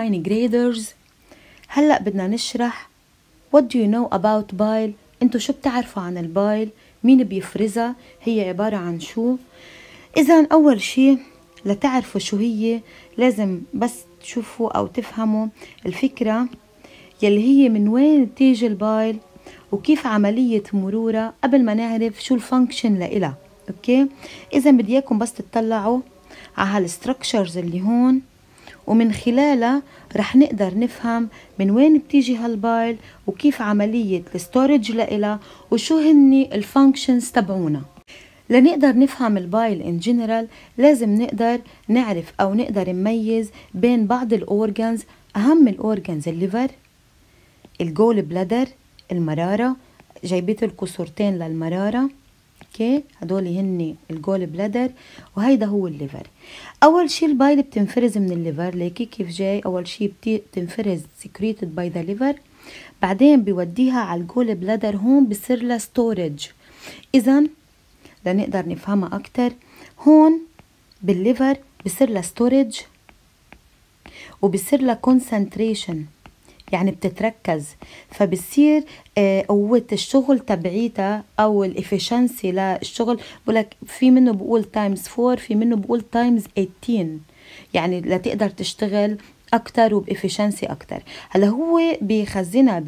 ninth graders. هلأ بدنا نشرح what do you know about bile. انتو شو بتعرفوا عن البايل؟ مين بيفرزها؟ هي عبارة عن شو؟ إذا أول شي لتعرفوا شو هي لازم بس تشوفوا أو تفهموا الفكرة يلي هي من وين بتيجي البايل وكيف عملية مرورها قبل ما نعرف شو الفانكشن لإلها. أوكي؟ إذا بدي إياكم بس تطلعوا على هالستركشرز اللي هون، ومن خلالها رح نقدر نفهم من وين بتيجي هالبايل وكيف عملية الستورج لإلها وشو هني الفانكشنز تبعونا. لنقدر نفهم البايل in general لازم نقدر نعرف أو نقدر نميز بين بعض الأورجانز. أهم الأورجانز الليفر، الجول بلادر، المرارة. جايبت لكم صورتين للمرارة. اوكي، هدول هني الجول بلادر وهيدا هو الليفر. اول شي البايل بتنفرز من الليفر، ليكي كيف جاي. اول شي بتنفرز secreted by the liver، بعدين بيوديها على الجول بلادر، هون بصير لها ستورج. اذا لنقدر نفهمها اكتر، هون بالليفر بصير لها ستورج وبصير لها كونسنتريشن، يعني بتتركز، فبصير قوة الشغل تبعيتها أو الإفشنسي للشغل. بقولك في منه بقول تايمز 4، في منه بقول تايمز 18، يعني لتقدر تشتغل أكتر وبإفشنسي أكتر. هلا هو بيخزنها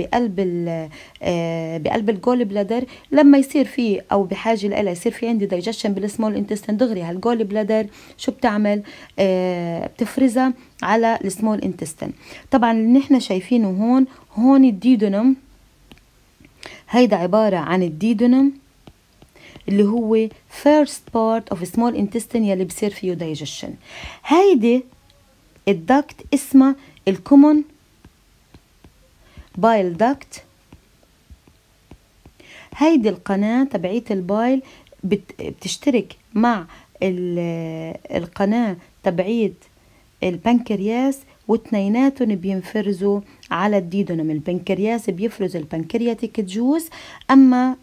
بقلب الجول بلادر. لما يصير فيه أو بحاجة لها يصير في عندي دايجشن بالسمول انتستين، دغري هالجول بلادر شو بتعمل؟ بتفرزها على السمول انتستين. طبعا اللي نحن شايفينه هون الديودونم، هيدا عبارة عن الديودونم اللي هو first part of small intestine يلي بصير فيه digestion. هيدي الدكت اسمها الكومون بايل دكت. هيدي القناة تبعيت البايل بتشترك مع القناة تبعيت البنكرياس، واثنيناتهم بينفرزوا على الديودونم. البنكرياس بيفرز البنكرياتيك جوز، اما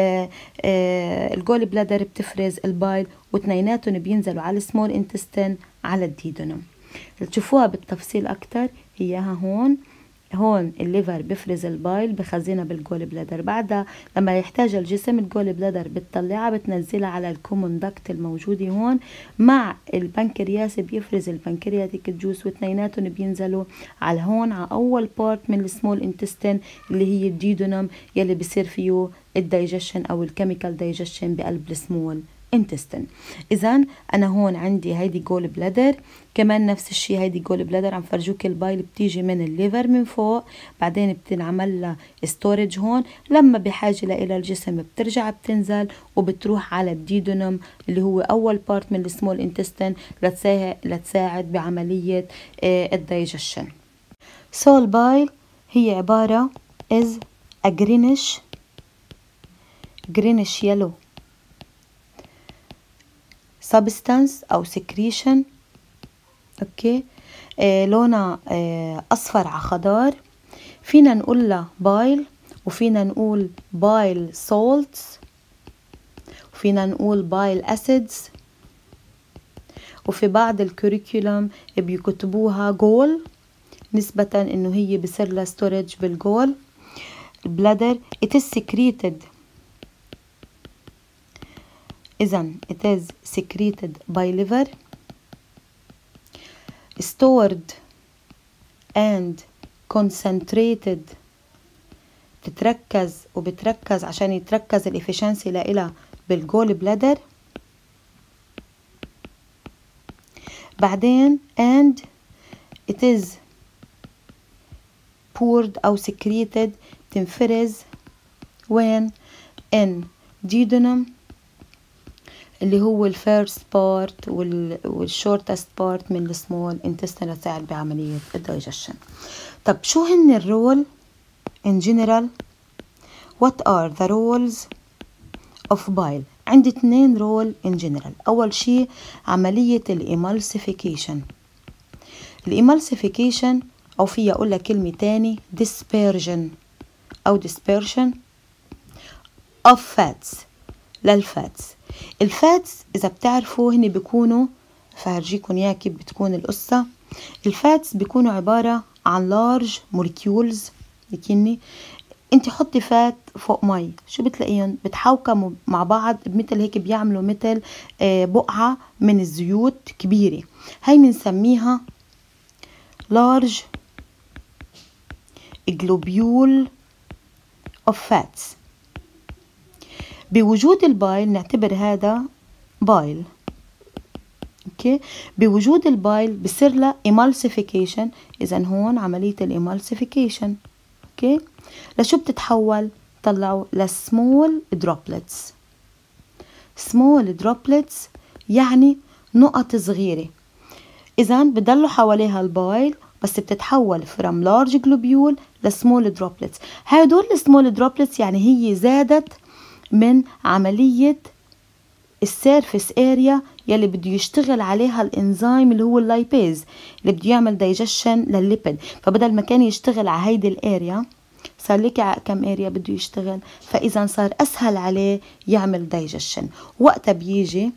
الجول بلادر بتفرز البايل، واثنيناتهم بينزلوا على السمول انتستين على الديودونم. تشوفوها بالتفصيل اكتر هيها هون الليفر بفرز البايل بخزنها بالجول بلادر، بعدها لما يحتاج الجسم الجول بلادر بتطلعها بتنزلها على الكومون داكت الموجودة هون مع البنكرياس، بيفرز البنكرياتيك جوس، واثنيناتهم بينزلوا على هون على اول بارت من السمول انتستين اللي هي الديودونم يلي بصير فيه الدايجشن او الكيميكال دايجشن بقلب السمول انتستين. اذا انا هون عندي هيدي جول بلادر، كمان نفس الشيء هيدي جول بلادر عم فرجوك البايل بتيجي من الليفر من فوق، بعدين بتنعمل لها ستورج هون، لما بحاجه لها الجسم بترجع بتنزل وبتروح على الديودونم اللي هو اول بارت من السمول انتستين لتساعد بعمليه الدايجشن. سو البايل هي عباره is a greenish yellow substance أو secretion. أوكي، لونها أصفر على خضار. فينا نقول له بايل، وفينا نقول بايل salts، وفينا نقول بايل acids، وفي بعض الكوريكولم بيكتبوها جول نسبة إنه هي بصير لها storage بالجول bladder. it is secreted. إذن it is secreted by liver, stored and concentrated. بتركز عشان يتركز الإفشنسي لإلها بالجول بلادر. بعدين and it is poured أو secreted، تنفرز وين؟ in duodenum اللي هو الفيرست بارت والشورتست بارت من السمول انتستين لتساعد بعملية الدايجشن. طب شو هن الرول in general؟ what are the roles of bile؟ عندي 2 رول in general. أول شيء عملية الإيمالسيفيكيشن. الإيمالسيفيكيشن أو فيها أقول لك كلمة تاني dispersion أو dispersion of fats للفاتس. الفاتس إذا بتعرفوا هن بيكونوا، فهرجيكم إياه كيف بتكون القصة. الفاتس بيكونوا عبارة عن لارج موليكيولز. لكني انت حطي فات فوق مي، شو بتلاقيهم؟ بتحوكموا مع بعض مثل هيك، بيعملوا مثل بقعة من الزيوت كبيرة. هاي بنسميها large globule of fats. بوجود البايل نعتبر هذا بايل. اوكي، بوجود البايل بصير لها emulsification. اذا هون عملية الامالسيفيكيشن. اوكي، لشو بتتحول؟ طلعوا لسمول droplets. سمول droplets يعني نقط صغيرة. اذا بضلوا حواليها البايل، بس بتتحول from large globule لسمول droplets. هدول السمول droplets يعني هي زادت من عملية السيرفيس اريا يلي بده يشتغل عليها الانزيم اللي هو اللايبيز، اللي بده يعمل دايجيشن للليبيد. فبدل ما كان يشتغل على هيدي الاريا، صار لك على كم اريا بده يشتغل، فاذا صار اسهل عليه يعمل دايجيشن. وقتها بيجي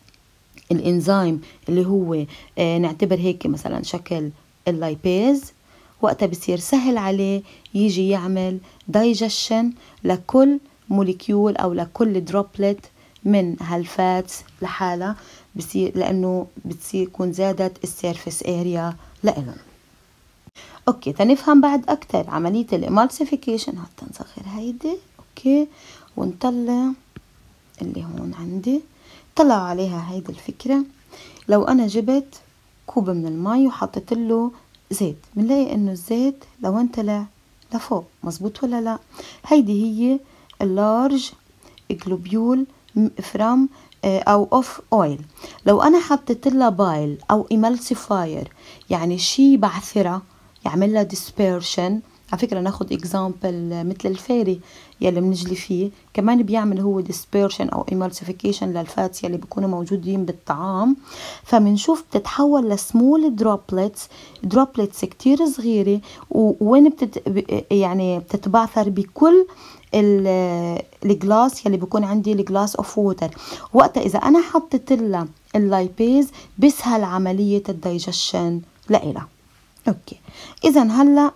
الانزيم اللي هو نعتبر هيك مثلا شكل اللايبيز، وقتها بصير سهل عليه يجي يعمل دايجيشن لكل موليكيول او لكل دروبلت من هالفاتس لحالها، بصير لانه بتصير يكون زادت السيرفيس اريا لإلهم. اوكي، تنفهم بعد اكثر عمليه الامالسيفيكيشن. حتى نصغر هيدي. اوكي، ونطلع اللي هون عندي، طلعوا عليها هيدي الفكره. لو انا جبت كوب من المي وحطيت له زيت، بنلاقي انه الزيت لو طلع لفوق. مزبوط ولا لا؟ هيدي هي اللارج جلوبيول فرام او اوف اويل. لو انا حطيت لها بايل او emulsifier، يعني شيء بعثرة يعمل لها dispersion. على فكرة ناخد اكزامبل مثل الفيري يلي بنجلي فيه، كمان بيعمل هو dispersion او emulsification للفاتس يلي بيكونوا موجودين بالطعام. فبنشوف بتتحول لسمول دروبلتس كتير صغيرة، وين يعني بتتبعثر بكل الجلاس يلي بيكون عندي الجلاس اوف ووتر. وقتها اذا انا حطيت لها اللايبيز بيسهل عملية الدايجيشن لإلها. اوكي، اذا هلا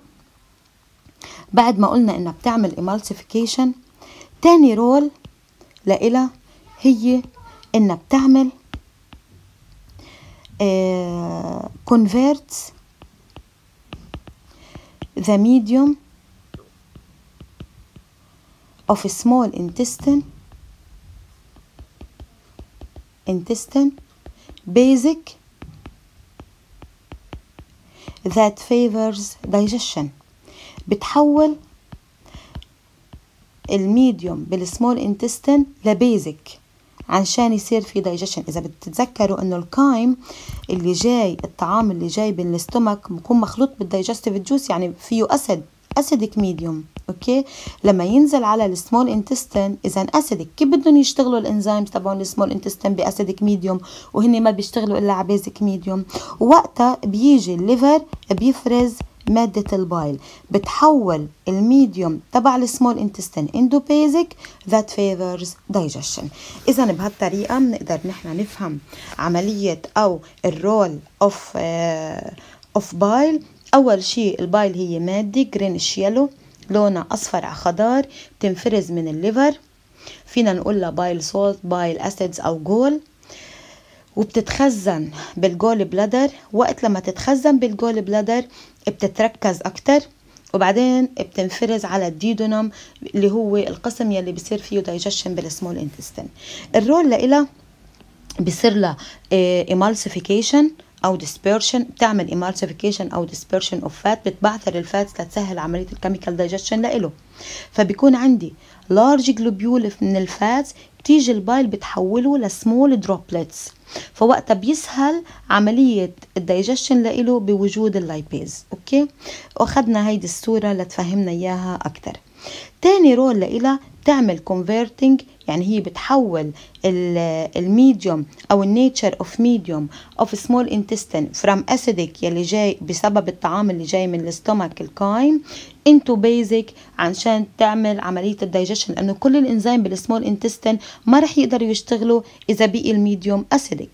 بعد ما قلنا انها بتعمل emulsification، تاني رول لإلها هي انها بتعمل converts the medium of a small intestine basic that favors digestion. بتحول الميديوم بالسمول انتستين لبيزك عشان يصير في دايجيشن. اذا بتتذكروا انه الكايم اللي جاي، الطعام اللي جاي بالاستومك بكون مخلوط بالدايجستيف جوس، يعني فيه اسيدك ميديوم. اوكي، لما ينزل على السمول انتستين اذا اسيدك، كيف بدهم يشتغلوا الانزيمز تبعون السمول انتستين باسيدك ميديوم وهن ما بيشتغلوا الا على بيزك ميديوم؟ وقتها بيجي الليفر بيفرز مادة البايل، بتحول الميديوم تبع السمول انتستين into basic that favors digestion. إذا بهالطريقة بنقدر نحن نفهم عملية أو الرول of bile. أول شيء البايل هي مادة جرينش يلو، لونها أصفر على خضار، تنفرز من الليفر. فينا نقول لها بايل سولت، بايل أسيدز أو جول، وبتتخزن بالجول بلادر. وقت لما تتخزن بالجول بلادر بتتركز أكتر، وبعدين بتنفرز على الديودونم اللي هو القسم يلي بيصير فيه دايجيشن بالسمول انتستين. الرول لإلها بيصير لها emulsification أو dispersion، بتعمل emulsification أو dispersion of fat، بتبعثر الفاتس لتسهل عملية الكيميكال دايجيشن لإله. فبيكون عندي large globule من الفاتس، بتيجي البايل بتحوله لسمول دروبلتس، فوقتها بيسهل عملية الدايجيشن لإله بوجود اللايبيز. اوكي، واخدنا هيدي الصورة لتفهمنا اياها اكتر. تاني رول لإلها بتعمل converting، يعني هي بتحول الميديوم او النيتشر اوف ميديوم اوف سمول انتستين from acidic يلي جاي بسبب الطعام اللي جاي من الاستومك الكايم into basic عشان تعمل عملية الدايجيشن، لانه كل الانزيم بالسمول انتستين ما رح يقدروا يشتغلوا اذا بقي الميديوم acidic.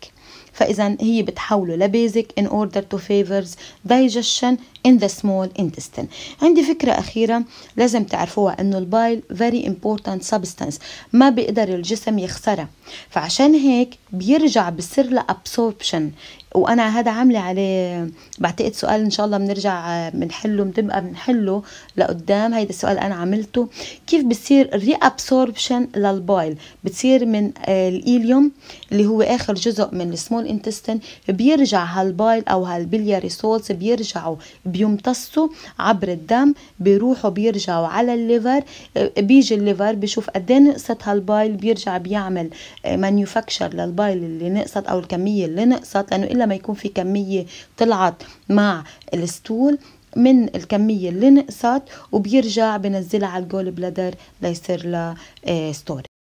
فإذا هي بتحوله لبيزك in order to favors digestion in the small intestine. عندي فكرة أخيرة لازم تعرفوها، إنه البايل very important substance ما بيقدر الجسم يخسرها، فعشان هيك بيرجع بصير له absorption. وانا هذا عامله عليه بعتقد سؤال ان شاء الله بنرجع بنبقى بنحله لقدام. هيدا السؤال انا عملته، كيف بصير ري ابسوربشن للبايل؟ بتصير من الإيليوم اللي هو اخر جزء من السمول انتستين، بيرجع هالبايل او هالبلياري سولز بيرجعوا بيمتصوا عبر الدم، بيروحوا بيرجعوا على الليفر، بيجي الليفر بشوف قد ايه نقصت هالبايل، بيرجع بيعمل مانيفاكتشر للبايل اللي نقصت او الكميه اللي نقصت، لانه الا ما يكون في كميه طلعت مع الستول من الكميه اللي نقصت، وبيرجع بنزلها على الجول بلادر ليصير لها ستوري.